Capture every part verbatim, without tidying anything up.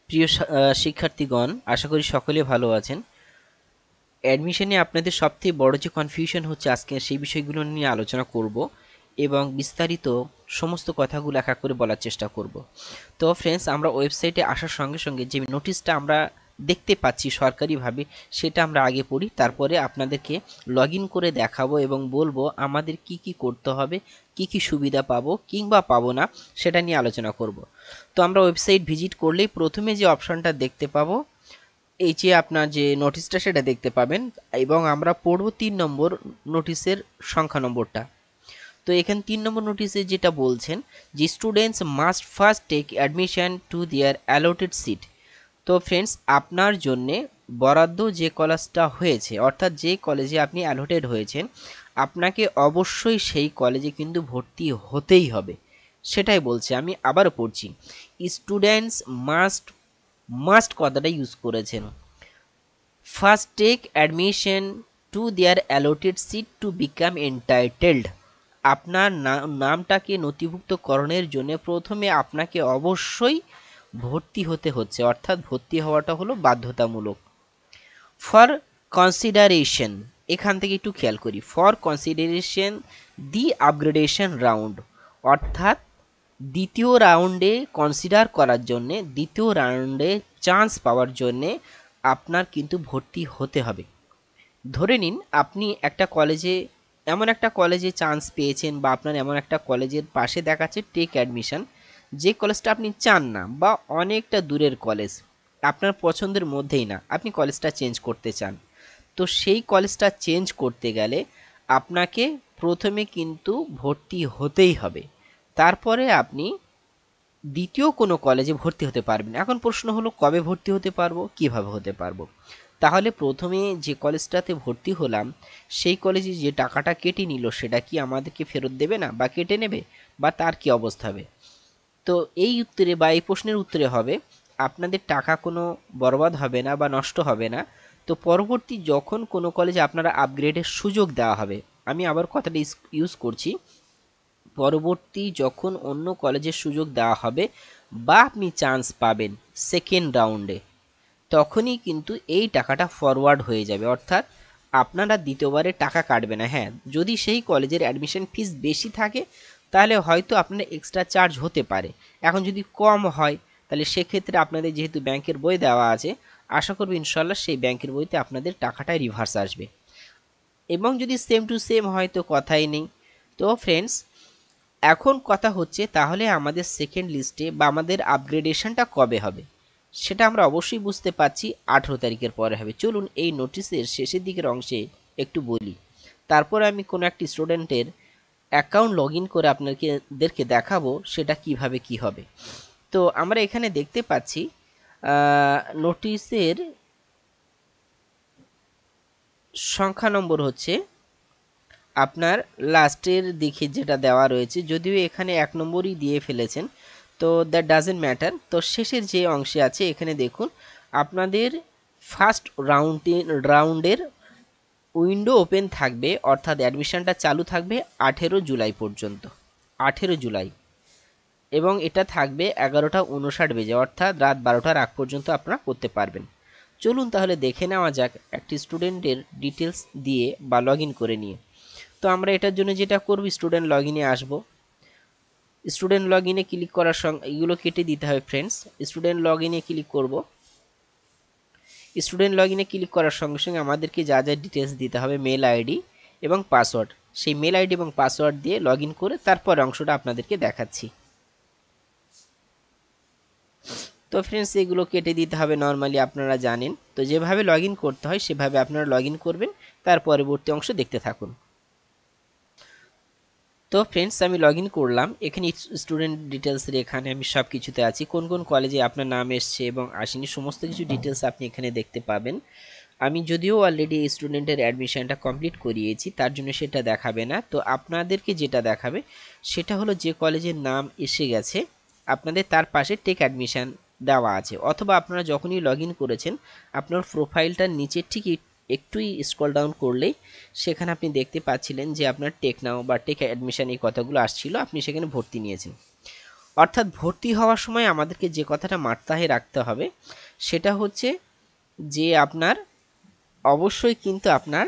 প্রিয় শা- আহ, শিক্ষার্থীগণ, আশা করি সকলে ভালো আছেন। অ্যাডমিশনে আপনাদের সবথেকে বড় যে কনফিউশন হচ্ছে, আজকে সেই বিষয়গুলো নিয়ে আলোচনা করব এবং বিস্তারিত সমস্ত কথাগুলো এক এক করে বলার চেষ্টা করব। তো ফ্রেন্ডস, আমরা ওয়েবসাইটে আসার সঙ্গে সঙ্গে যে নোটিশটা আমরা দেখতে পাচ্ছি সরকারিভাবে, সেটা আমরা আগে পড়ি, তারপরে আপনাদেরকে লগ ইন করে দেখাবো এবং বলবো আমাদের কি কি করতে হবে, কি কি সুবিধা পাবো কিংবা পাবো না, সেটা নিয়ে আলোচনা করব। তো আমরা ওয়েবসাইট ভিজিট করলেই প্রথমে যে অপশনটা দেখতে পাবো, এই যে আপনার যে নোটিশটা সেটা দেখতে পাবেন, এবং আমরা পড়ব তিন নম্বর নোটিশের সংখ্যা নম্বরটা। তো এখানে তিন নম্বর নোটিশে যেটা বলছেন যে students must first take admission to their allotted seat. তো ফ্রেন্ডস, আপনার জন্যে বরাদ্দ যে কলেজটা হয়েছে, অর্থাৎ যে কলেজে আপনি অ্যালোটেড হয়েছেন, আপনাকে অবশ্যই সেই কলেজে কিন্তু ভর্তি হতেই হবে। সেটাই বলছে, আমি আবারও পড়ছি। স্টুডেন্টস মাস্ট, মাস্ট কথাটা ইউজ করেছেন। First take admission to their allotted seat to become entitled. আপনার নামটাকে নথিভুক্তকরণের জন্য প্রথমে আপনাকে অবশ্যই ভর্তি হতে হচ্ছে, অর্থাৎ ভর্তি হওয়াটা হলো বাধ্যতামূলক। ফর কনসিডারেশন, এখান থেকে একটু খেয়াল করি, for consideration the upgradation round, অর্থাৎ দ্বিতীয় রাউন্ডে কনসিডার করার জন্যে, দ্বিতীয় রাউন্ডে চান্স পাওয়ার জন্যে আপনার কিন্তু ভর্তি হতে হবে। ধরে নিন আপনি একটা কলেজে, এমন একটা কলেজে চান্স পেয়েছেন, বা আপনার এমন একটা কলেজের পাশে দেখাচ্ছে টেক অ্যাডমিশন, যে কলেজটা আপনি চান না, বা অনেকটা দূরের কলেজ, আপনার পছন্দের মধ্যেই না, আপনি কলেজটা চেঞ্জ করতে চান। তো সেই কলেজটা চেঞ্জ করতে গেলে আপনাকে প্রথমে কিন্তু ভর্তি হতেই হবে, তারপরে আপনি দ্বিতীয় কোনো কলেজে ভর্তি হতে পারবেন। এখন প্রশ্ন হলো, কবে ভর্তি হতে পারবো, কিভাবে হতে পারবো? তাহলে প্রথমে যে কলেজটাতে ভর্তি হলাম, সেই কলেজে যে টাকাটা কেটে নিল, সেটা কি আমাদেরকে ফেরত দেবে না, বা কেটে নেবে, বা তার কি অবস্থা হবে? তো এই উত্তরে বা এই প্রশ্নের উত্তরে হবে, আপনাদের টাকা কোনো বরবাদ হবে না বা নষ্ট হবে না। তো পরবর্তী যখন কোনো কলেজে আপনারা আপগ্রেডের সুযোগ দেওয়া হবে, আমি আবার কথাটা ইউজ করছি, পরবর্তী যখন অন্য কলেজের সুযোগ দেওয়া হবে বা আপনি চান্স পাবেন সেকেন্ড রাউন্ডে, তখনই কিন্তু এই টাকাটা ফরওয়ার্ড হয়ে যাবে, অর্থাৎ আপনারা দ্বিতীয়বারে টাকা কাটবে না। হ্যাঁ, যদি সেই কলেজের অ্যাডমিশন ফিস বেশি থাকে, তাহলে হয়তো আপনার এক্সট্রা চার্জ হতে পারে। এখন যদি কম হয়, তাহলে সেক্ষেত্রে আপনাদের যেহেতু ব্যাংকের বই দেওয়া আছে, আশা করব ইনশাল্লাহ সেই ব্যাংকের বইতে আপনাদের টাকাটা রিভার্স আসবে। এবং যদি সেম টু সেম হয় তো কথাই নেই। তো ফ্রেন্ডস, এখন কথা হচ্ছে, তাহলে আমাদের সেকেন্ড লিস্টে বা আমাদের আপগ্রেডেশনটা কবে হবে, সেটা আমরা অবশ্যই বুঝতে পারছি আঠেরো তারিখের পরে হবে। চলুন এই নোটিশের শেষের দিকের অংশে একটু বলি, তারপর আমি কোনো একটি স্টুডেন্টের অ্যাকাউন্ট লগ ইন করে আপনাদেরকে দেখাবো সেটা কিভাবে কি হবে। তো আমরা এখানে দেখতে পাচ্ছি নোটিশের সংখ্যা নম্বর হচ্ছে আপনার লাস্টের দিকে যেটা দেওয়া রয়েছে, যদিও এখানে এক নম্বরই দিয়ে ফেলেছেন, তো দ্যাট ডাজেন্ট ম্যাটার। তো শেষের যে অংশে আছে এখানে দেখুন, আপনাদের ফার্স্ট রাউন্ডে রাউন্ডের উইন্ডো ওপেন থাকবে, অর্থাৎ অ্যাডমিশনটা চালু থাকবে আঠেরো জুলাই পর্যন্ত, আঠেরো জুলাই, এবং এটা থাকবে এগারোটা উনষাট বেজে, অর্থাৎ রাত বারোটার আগ পর্যন্ত আপনারা করতে পারবেন। চলুন তাহলে দেখে নেওয়া যাক একটি স্টুডেন্টের ডিটেলস দিয়ে বা লগ ইন করে নিয়ে। তো আমরা এটার জন্য যেটা করব, স্টুডেন্ট লগ ইনে আসবো। স্টুডেন্ট লগ ইনে ক্লিক করার সঙ্গে এগুলো কেটে দিতে হবে ফ্রেন্ডস। স্টুডেন্ট লগ ইনে ক্লিক করব। স্টুডেন্ট লগ ইনে ক্লিক করার সঙ্গে সঙ্গে আমাদেরকে যা যা ডিটেলস দিতে হবে, মেল আইডি এবং পাসওয়ার্ড, সেই মেল আইডি এবং পাসওয়ার্ড দিয়ে লগ ইন করে তারপর অংশটা আপনাদেরকে দেখাচ্ছি। তো ফ্রেন্ডস, এগুলো কেটে দিতে হবে, নর্মালি আপনারা জানেন। তো যেভাবে লগ ইন করতে হয় সেভাবে আপনারা লগ ইন করবেন, তার পরবর্তী অংশ দেখতে থাকুন। তো ফ্রেন্ডস, আমি লগ ইন করলাম। এখানে স্টুডেন্ট ডিটেলসের এখানে আমি সব কিছুতে আছি, কোন কোন কলেজে আপনার নাম এসছে এবং আসেনি সমস্ত কিছু ডিটেলস আপনি এখানে দেখতে পাবেন। আমি যদিও অলরেডি এই স্টুডেন্টের অ্যাডমিশনটা কমপ্লিট করিয়েছি, তার জন্য সেটা দেখাবে না। তো আপনাদেরকে যেটা দেখাবে সেটা হলো, যে কলেজের নাম এসে গেছে আপনাদের, তার পাশে টেক অ্যাডমিশন দেওয়া আছে, অথবা আপনারা যখনই লগ ইন করেছেন আপনার প্রোফাইলটার নিচে ঠিক একটুই স্ক্রল ডাউন করলেই সেখানে আপনি দেখতে পাচ্ছিলেন যে আপনার টেক নাও বা টেক অ্যাডমিশন এই কথাগুলো আসছিল, আপনি সেখানে ভর্তি নিয়েছেন। অর্থাৎ ভর্তি হওয়ার সময় আমাদেরকে যে কথাটা মাথায় রাখতে হবে সেটা হচ্ছে যে আপনার অবশ্যই কিন্তু আপনার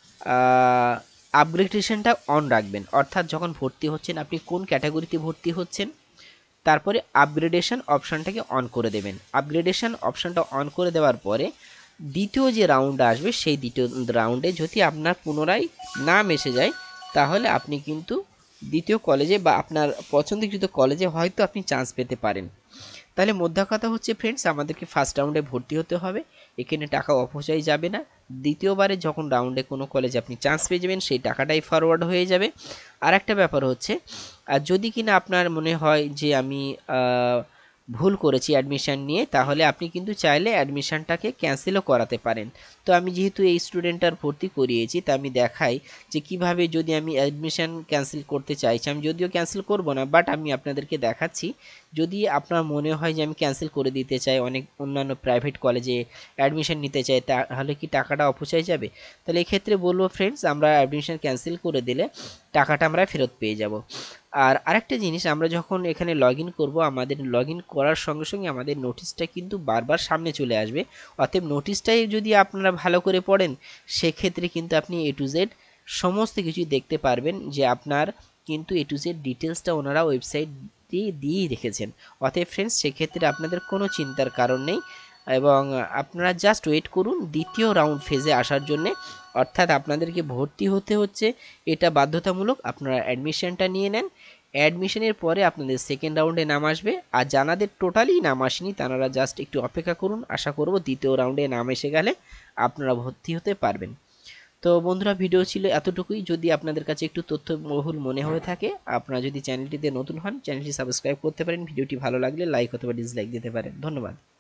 আপগ্রেডেশনটা অন রাখবেন। অর্থাৎ যখন ভর্তি হচ্ছেন আপনি কোন ক্যাটাগরিতে ভর্তি হচ্ছেন, তারপরে আপগ্রেডেশন অপশানটাকে অন করে দেবেন। আপগ্রেডেশন অপশানটা অন করে দেওয়ার পরে দ্বিতীয় যে রাউন্ড আসবে সেই দ্বিতীয় রাউন্ডে যদি আপনার পুনরায় নাম এসে যায় তাহলে আপনি কিন্তু দ্বিতীয় কলেজে বা আপনার পছন্দকৃত কলেজে হয়তো আপনি চান্স পেতে পারেন। তাহলে মোদ্দা কথা হচ্ছে ফ্রেন্ডস, আমাদেরকে ফার্স্ট রাউন্ডে ভর্তি হতে হবে, এখানে টাকা অপচয় যাবে না। দ্বিতীয়বারে যখন রাউন্ডে কোনো কলেজে আপনি চান্স পেয়ে যাবেন সেই টাকাটাই ফরওয়ার্ড হয়ে যাবে। আর একটা ব্যাপার হচ্ছে, আর যদি কিনা আপনার মনে হয় যে আমি ভুল করেছি অ্যাডমিশান নিয়ে, তাহলে আপনি কিন্তু চাইলে অ্যাডমিশানটাকে ক্যান্সেলও করাতে পারেন। তো আমি যেহেতু এই স্টুডেন্টটার ভর্তি করিয়েছি তা আমি দেখাই যে কিভাবে যদি আমি অ্যাডমিশান ক্যান্সেল করতে চাইছি, আমি যদিও ক্যান্সেল করব না বাট আমি আপনাদেরকে দেখাচ্ছি যদি আপনার মনে হয় যে আমি ক্যান্সেল করে দিতে চাই, অনেক অন্যান্য প্রাইভেট কলেজে অ্যাডমিশান নিতে চাই, তাহলে কি টাকাটা অপচয় যাবে? তাহলে এক্ষেত্রে বলবো ফ্রেন্ডস, আমরা অ্যাডমিশান ক্যান্সেল করে দিলে টাকাটা আমরা ফেরত পেয়ে যাব। আর আরেকটা জিনিস, আমরা যখন এখানে লগ ইন করবো আমাদের লগ ইন করার সঙ্গে সঙ্গে আমাদের নোটিশটা কিন্তু বারবার সামনে চলে আসবে। অতএব নোটিশটাই যদি আপনারা ভালো করে পড়েন সেক্ষেত্রে কিন্তু আপনি এ টু জেড সমস্ত কিছুই দেখতে পারবেন যে আপনার কিন্তু এ টু জেড ডিটেলসটা ওনারা ওয়েবসাইট দিয়ে দিয়েই রেখেছেন। অতএব ফ্রেন্ডস সেক্ষেত্রে আপনাদের কোনো চিন্তার কারণ নেই এবং আপনারা জাস্ট ওয়েট করুন দ্বিতীয় রাউন্ড ফেজে আসার জন্যে। অর্থাৎ আপনাদেরকে ভর্তি হতে হচ্ছে, এটা বাধ্যতামূলক। আপনারা অ্যাডমিশনটা নিয়ে নেন, অ্যাডমিশনের পরে আপনাদের সেকেন্ড রাউন্ডে নাম আসবে। আর যাদের টোটালি নাম আসেনি তারা জাস্ট একটু অপেক্ষা করুন, আশা করব দ্বিতীয় রাউন্ডে নাম এসে গেলে আপনারা ভর্তি হতে পারবেন। তো বন্ধুরা, ভিডিও ছিল এতটুকুই। যদি আপনাদের কাছে একটু তথ্যবহুল মনে হয়ে থাকে, আপনারা যদি চ্যানেলটিতে নতুন হন চ্যানেলটি সাবস্ক্রাইব করতে পারেন। ভিডিওটি ভালো লাগলে লাইক অথবা ডিসলাইক দিতে পারেন। ধন্যবাদ।